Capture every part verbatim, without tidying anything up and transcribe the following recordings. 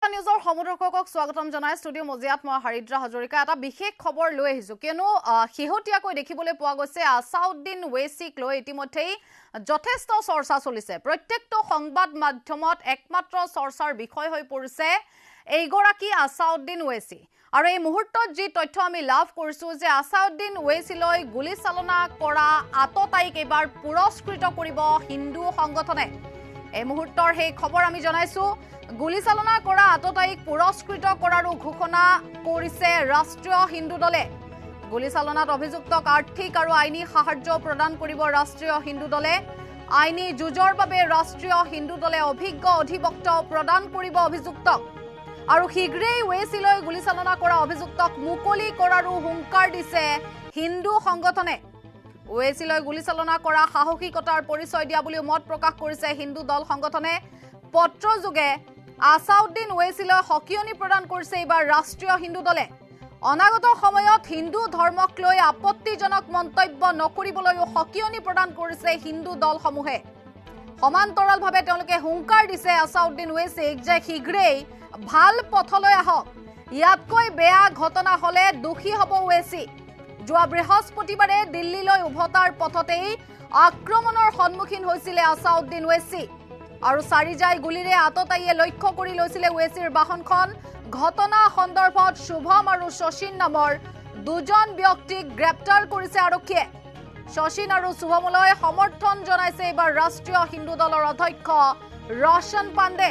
বৰ্তা নিউজৰ সমদৰ্শকক স্বাগতম জনাই ষ্টুডিও মজিয়াত মই হাৰিদ্ৰা হাজৰিকা এটা বিশেষ খবৰ লৈ আহিছো কিয়নো হিহতিয়াকৈ দেখিবলৈ পোৱা গৈছে আসাউদ্দিন ওৱেইছিক লৈ ইতিমধ্যেই যথেষ্ট চৰ্চা চলিছে প্ৰত্যেকটো সংবাদ মাধ্যমত একমাত্ৰ চৰ্চাৰ বিষয় হৈ পৰিছে এইগৰাকী আসাউদ্দিন ওৱেইছি আৰু এই মুহূৰ্তত যি তথ্য আমি লাভ কৰিছো যে আসাউদ্দিন ওৱেইছিলৈ গুলীচালনা কৰা আততায়ীক এবাৰ পুৰস্কৃত কৰিব হিন্দু সংগঠনে এই মুহূৰ্তৰ সেই খবৰ আমি জনাইছো গুলীচালনা কৰা আততায়ীক পুৰস্কৃত কৰাৰো ঘোষণা কৰিছে ৰাষ্ট্ৰীয় হিন্দু দলে গুলীচালনাত অভিযুক্তক আৰ্থিক আৰু আইনী সাহায্য প্ৰদান কৰিব ৰাষ্ট্ৰীয় হিন্দু দলে আইনী যুঁজৰ বাবে ৰাষ্ট্ৰীয় হিন্দু দলে অভিজ্ঞ অধিবক্তা প্ৰদান কৰিব অভিযুক্তক আৰু শীঘ্ৰেই ওৱেইছিলৈ গুলীচালনা কৰা অভিযুক্তক মুকলি কৰাৰো হুংকাৰ দিছে হিন্দু সংগঠনে ওৱেইছিলৈ গুলীচালনা কৰা সাহসিকতাৰ পৰিচয় দিয়া বুলি মত প্ৰকাশ কৰিছে হিন্দু দল সংগঠনে পত্ৰযোগে আসাউদ্দিন ওৱেইছিলৈ সকিয়নি প্ৰদান কৰিছে এবাৰ ৰাষ্ট্ৰীয় হিন্দু দলে অনাগত সময়ত হিন্দু ধৰ্মক লৈ আপত্তিজনক মন্তব্য নকৰিবলৈ সকিয়নি প্ৰদান কৰিছে হিন্দু দলসমূহে সমান্তৰালভাৱে তেওঁলোকে হুংকাৰ দিছে আসাউদ্দিন ওৱেইছিক যে শীঘ্ৰেই ভাল পথলৈ আহক ইয়াতকৈ বেয়া ঘটনা হলে দুখী হ'ব ওৱেইছি যোৱা বৃহস্পতিবাৰে দিল্লীলৈ উভতাৰ পথতেই আক্ৰমণৰ সন্মুখীন হৈছিল আসাউদ্দিন ওৱেইছি আৰু চাৰিজাই গুলিৰে আততায়ীয়ে লক্ষ্য কৰি লৈছিল ওৱেইছিৰ বাহনখন ঘটনা সন্দৰ্ভত শুভম আৰু শশীন নামৰ দুজন ব্যক্তিক গ্ৰেপ্তাৰ কৰিছে আৰক্ষীয়ে শশীন আৰু শুভমলৈ সমৰ্থন জনাইছে এবাৰ ৰাষ্ট্ৰীয় হিন্দু দলৰ অধ্যক্ষ ৰশন পাণ্ডে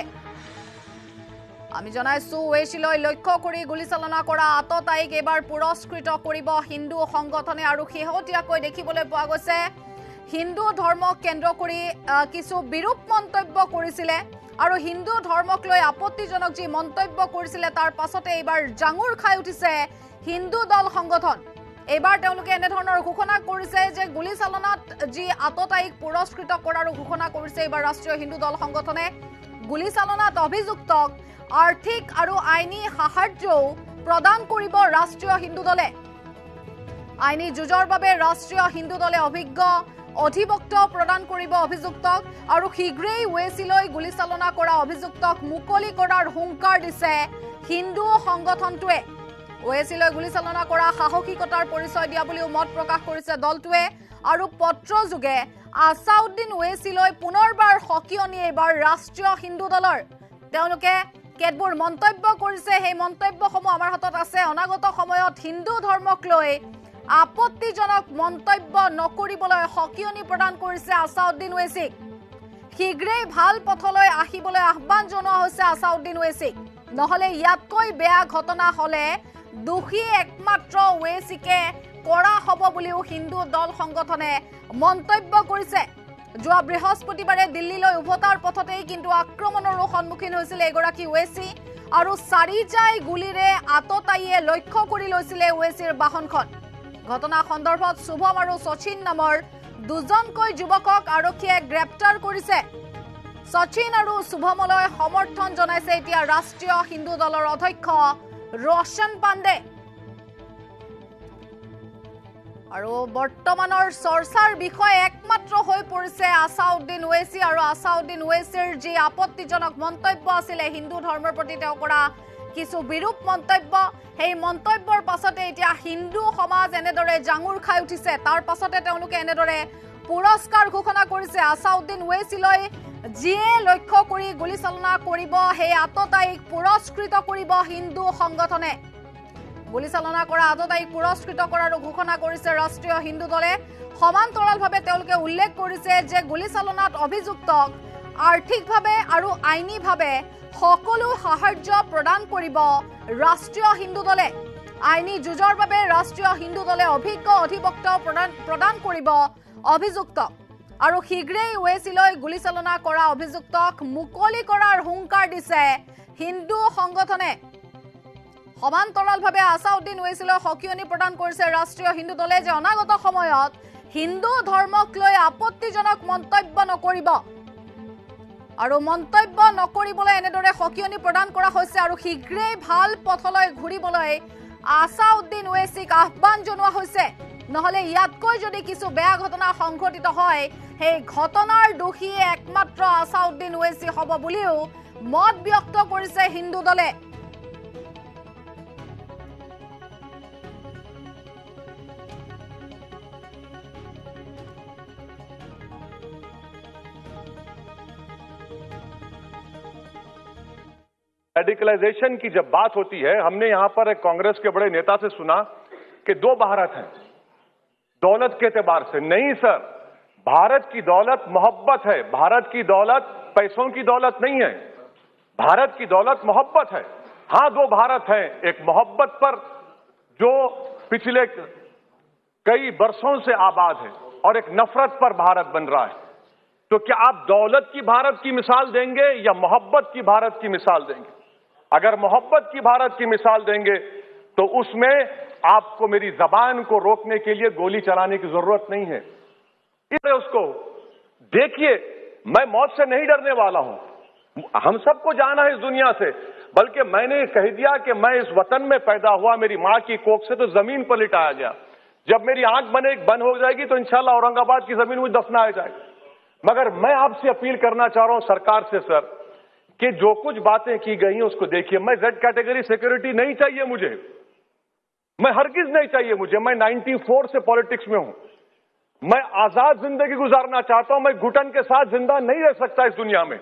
আমি জনাইছো ওৱেইছিলৈ লক্ষ্য কৰি গুলীচালনা কৰা আততায়ীক এবাৰ পুৰস্কৃত কৰিব হিন্দু সংগঠনে আৰু শেহতীয়াকৈ দেখিবলৈ পোৱা গৈছে হিন্দু ধৰ্মক কেন্দ্ৰ কৰি কিছু বিৰূপ মন্তব্য কৰিছিল আৰু হিন্দু ধৰ্মক লৈ আপত্তিজনক যি মন্তব্য কৰিছিল তাৰ পাছতে এবাৰ জাঙুৰ খাই উঠিছে হিন্দু দল সংগঠন এবাৰ তেওঁলোকে এনে ধৰণৰ ঘোষণা কৰিছে যে গুলীচালনাত যি আততায়ীক পুৰস্কৃত কৰাৰ ঘোষণা কৰিছে এবাৰ ৰাষ্ট্ৰীয় হিন্দু দল সংগঠনে গুলীচালনাত অভিযুক্তক আৰ্থিক আৰু আইনী সাহায্যও প্ৰদান কৰিব ৰাষ্ট্ৰীয় হিন্দু দলে আইনী যুঁজৰ বাবে ৰাষ্ট্ৰীয় হিন্দু দলে অভিজ্ঞ অধিবক্তা প্ৰদান কৰিব অভিযুক্তক আৰু শীঘ্ৰেই ওৱেইছিলৈ গুলীচালনা কৰা অভিযুক্তক মুকলি কৰাৰ হুংকাৰ দিছে হিন্দু সংগঠনটোৱে ওৱেইছিলৈ গুলীচালনা কৰা সাহসিকতাৰ পৰিচয় দিয়া বুলি মত প্ৰকাশ কৰিছে দলটোৱে আৰু পত্ৰযোগে আসাউদ্দিন ওৱেইছিলৈ পুনৰবাৰ সকিয়নি এবাৰ ৰাষ্ট্ৰীয় হিন্দু দলৰ তেওঁলোকে কেতবোৰ মন্তব্য কৰিছে সেই মন্তব্যসমূহ আমাৰ হাতত আছে অনাগত সময়ত হিন্দু ধৰ্মক লৈ আপত্তিজনক মন্তব্য নকৰিবলৈ সকিয়নি প্ৰদান কৰিছে আসাউদ্দিন ওৱেইছিক শীঘ্ৰেই ভাল পথলৈ আহিবলৈ আহ্বান জনোৱা হৈছে আসাউদ্দিন ওৱেইছিক নহলে ইয়াতকৈ বেয়া ঘটনা হলে দুখী একমাত্ৰ ওৱেইছিকে কৰা হ'ব বুলিও হিন্দু দল সংগঠনে মন্তব্য কৰিছে যোৱা বৃহস্পতিবাৰে দিল্লীলৈ উভতাৰ পথতেই কিন্তু আক্ৰমণৰো সন্মুখীন হৈছিল এগৰাকী ওৱেইছি আৰু চাৰিজাই গুলিৰে আততায়ীয়ে লক্ষ্য কৰি লৈছিল ওৱেইছিৰ বাহনখন ঘটনা সন্দৰ্ভত শুভম আৰু শশীন নামৰ দুজনকৈ যুৱকক আৰক্ষীয়ে গ্ৰেপ্তাৰ কৰিছে শশীন আৰু শুভমলৈ সমৰ্থন জনাইছে এতিয়া ৰাষ্ট্ৰীয় হিন্দু দলৰ অধ্যক্ষ ৰশন পাণ্ডে আৰু বৰ্তমানৰ চৰ্চাৰ বিষয় একমাত্ৰ হৈ পৰিছে আসাউদ্দিন ওৱেইছি আৰু আসাউদ্দিন ওৱেইছিৰ যি আপত্তিজনক মন্তব্য আছিল হিন্দু ধৰ্মৰ প্ৰতি তেওঁ কৰা কিছু বিৰূপ মন্তব্য সেই মন্তব্যৰ পাছতে এতিয়া হিন্দু সমাজ এনেদৰে জাঙুৰ খাই উঠিছে তাৰ পাছতে তেওঁলোকে এনেদৰে পুৰস্কাৰ ঘোষণা কৰিছে আসাউদ্দিন ওৱেইছিলৈ যিয়ে লক্ষ্য কৰি গুলীচালনা কৰিব সেই আততায়ীক পুৰস্কৃত কৰিব হিন্দু সংগঠনে গুলীচালনা কৰা আততায়ীক পুৰস্কৃত কৰাৰ ঘোষণা কৰিছে ৰাষ্ট্ৰীয় হিন্দু দলে সমান্তৰালভাৱে তেওঁলোকে উল্লেখ কৰিছে যে গুলীচালনাত অভিযুক্তক আৰ্থিকভাৱে আৰু আইনীভাৱে সকলো সাহায্য প্ৰদান কৰিব ৰাষ্ট্ৰীয় হিন্দু দলে আইনী যুঁজৰ বাবে ৰাষ্ট্ৰীয় হিন্দু দলে অভিজ্ঞ অধিবক্তা প্ৰদান প্ৰদান কৰিব অভিযুক্তক আৰু শীঘ্ৰেই ওৱেইছিলৈ গুলীচালনা কৰা অভিযুক্তক মুকলি কৰাৰ হুংকাৰ দিছে হিন্দু সংগঠনে সমান্তৰালভাৱে আসাউদ্দিন ওৱেইছিলৈ সকিয়নি প্ৰদান কৰিছে ৰাষ্ট্ৰীয় হিন্দু দলে যে অনাগত সময়ত হিন্দু ধৰ্মক লৈ আপত্তিজনক মন্তব্য নকৰিব আৰু মন্তব্য নকৰিবলৈ এনেদৰে সকিয়নি প্ৰদান কৰা হৈছে আৰু শীঘ্ৰেই ভাল পথলৈ ঘূৰিবলৈ আসাউদ্দিন ওৱেইছিক আহ্বান জনোৱা হৈছে নহলে ইয়াতকৈ যদি কিছু বেয়া ঘটনা সংঘটিত হয় সেই ঘটনাৰ দোষী একমাত্ৰ আসাউদ্দিন ওৱেইছি হ'ব বুলিও মত ব্যক্ত কৰিছে হিন্দু দলে। रेडिकलाइजेशन की जब बात होती है, हमने यहां पर एक कांग्रेस के बड़े नेता से सुना कि दो भारत हैं दौलत के एतबार से। नहीं सर, भारत की दौलत मोहब्बत है। भारत की दौलत पैसों की दौलत नहीं है, भारत की दौलत मोहब्बत है। हां, दो भारत हैं, एक मोहब्बत पर जो पिछले कई वर्षों से आबाद है और एक नफरत पर भारत बन रहा है। तो क्या आप दौलत की भारत की मिसाल देंगे या मोहब्बत की भारत की मिसाल देंगे? अगर मोहब्बत की भारत की मिसाल देंगे तो उसमें आपको मेरी जबान को रोकने के लिए गोली चलाने की जरूरत नहीं है। इसलिए उसको देखिए, मैं मौत से नहीं डरने वाला हूं। हम सबको जाना है इस दुनिया से, बल्कि मैंने कह दिया कि मैं इस वतन में पैदा हुआ, मेरी मां की कोख से तो जमीन पर लिटाया गया। जब मेरी आंख बने बंद हो जाएगी तो इंशाल्लाह औरंगाबाद की जमीन मुझे दफनाया जाएगा। मगर मैं आपसे अपील करना चाह रहा हूं सरकार से सर, कि जो कुछ बातें की गई हैं उसको देखिए। मैं जेड कैटेगरी सिक्योरिटी नहीं चाहिए मुझे, मैं हरगिज नहीं चाहिए मुझे। मैं चौरानवे से पॉलिटिक्स में हूं, मैं आजाद जिंदगी गुजारना चाहता हूं। मैं घुटन के साथ जिंदा नहीं रह सकता इस दुनिया में।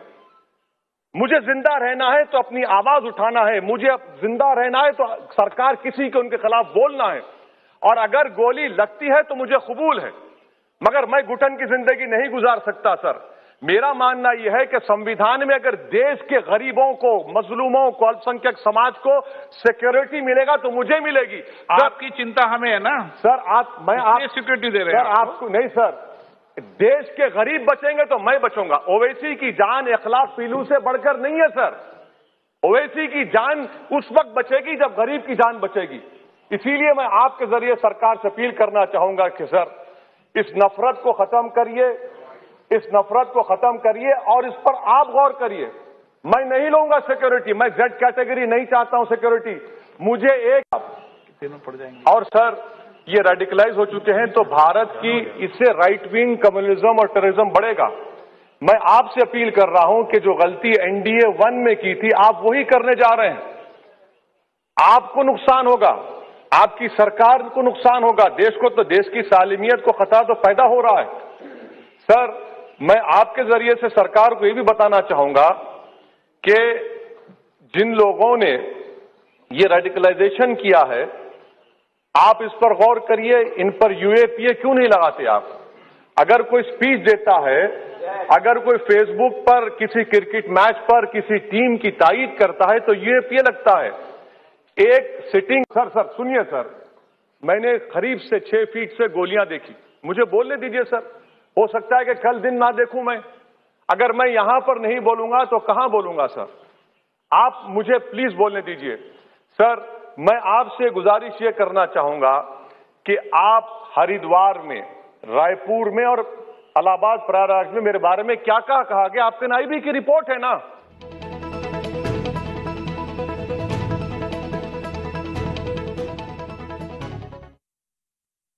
मुझे जिंदा रहना है तो अपनी आवाज उठाना है, मुझे जिंदा रहना है तो सरकार किसी के उनके खिलाफ बोलना है, और अगर गोली लगती है तो मुझे कबूल है, मगर मैं घुटन की जिंदगी नहीं गुजार सकता सर। मेरा मानना यह है कि संविधान में अगर देश के गरीबों को, मजलूमों को, अल्पसंख्यक समाज को सिक्योरिटी मिलेगा तो मुझे मिलेगी। आपकी चिंता हमें है ना सर, आप मैं आप सिक्योरिटी दे रहे हैं सर आपको नहीं सर, देश के गरीब बचेंगे तो मैं बचूंगा। ओवैसी की जान इखलाक पीलू से बढ़कर नहीं है सर। ओवैसी की जान उस वक्त बचेगी जब गरीब की जान बचेगी। इसीलिए मैं आपके जरिए सरकार से अपील करना चाहूंगा कि सर, इस नफरत को खत्म करिए, इस नफरत को खत्म करिए और इस पर आप गौर करिए। मैं नहीं लूंगा सिक्योरिटी, मैं जेड कैटेगरी नहीं चाहता हूं सिक्योरिटी। मुझे एक पड़ जाएंगे। और सर, ये रेडिकलाइज हो चुके हैं तो भारत की इससे राइट विंग कम्युनिज्म और टेररिज्म बढ़ेगा। मैं आपसे अपील कर रहा हूं कि जो गलती एनडीए वन में की थी आप वही करने जा रहे हैं। आपको नुकसान होगा, आपकी सरकार को नुकसान होगा, देश को तो देश की सालिमियत को खतरा तो पैदा हो रहा है। सर, मैं आपके जरिए से सरकार को यह भी बताना चाहूंगा कि जिन लोगों ने ये रेडिकलाइजेशन किया है, आप इस पर गौर करिए, इन पर यूएपीए क्यों नहीं लगाते आप? अगर कोई स्पीच देता है, अगर कोई फेसबुक पर किसी क्रिकेट मैच पर किसी टीम की तारीफ करता है तो यूएपीए लगता है। एक सिटिंग सर सर सुनिए सर, मैंने करीब से छह फीट से गोलियां देखी। मुझे बोलने दीजिए सर, हो सकता है कि कल दिन ना देखूं मैं। अगर मैं यहां पर नहीं बोलूंगा तो कहां बोलूंगा सर? आप मुझे प्लीज बोलने दीजिए सर। मैं आपसे गुजारिश ये करना चाहूंगा कि आप हरिद्वार में, रायपुर में और इलाहाबाद प्रयागराज में मेरे बारे में क्या क्या कहा गया? आपके एनआईबी की रिपोर्ट है ना,